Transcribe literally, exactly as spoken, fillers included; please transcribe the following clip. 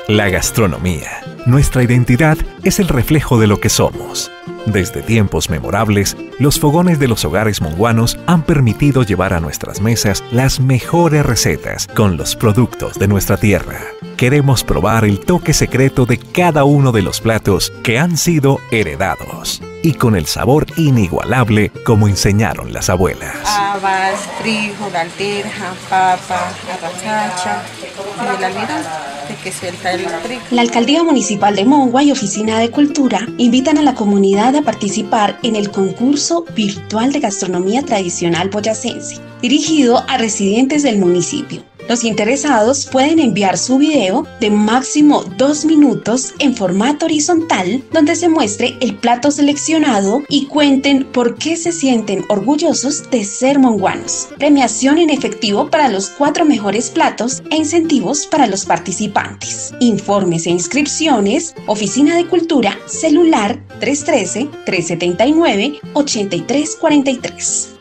La gastronomía, nuestra identidad, es el reflejo de lo que somos. Desde tiempos memorables, los fogones de los hogares monguanos han permitido llevar a nuestras mesas las mejores recetas con los productos de nuestra tierra. Queremos probar el toque secreto de cada uno de los platos que han sido heredados y con el sabor inigualable como enseñaron las abuelas. Habas, frijol, alberja, papa, arracacha y el almidón de que suelta el trigo. La Alcaldía Municipal de Mongua y Oficina de Cultura invitan a la comunidad a participar en el concurso virtual de gastronomía tradicional boyacense, dirigido a residentes del municipio. Los interesados pueden enviar su video de máximo dos minutos en formato horizontal donde se muestre el plato seleccionado y cuenten por qué se sienten orgullosos de ser monguanos. Premiación en efectivo para los cuatro mejores platos e incentivos para los participantes. Informes e inscripciones, Oficina de Cultura, celular tres uno tres, tres siete nueve, ocho tres cuatro tres.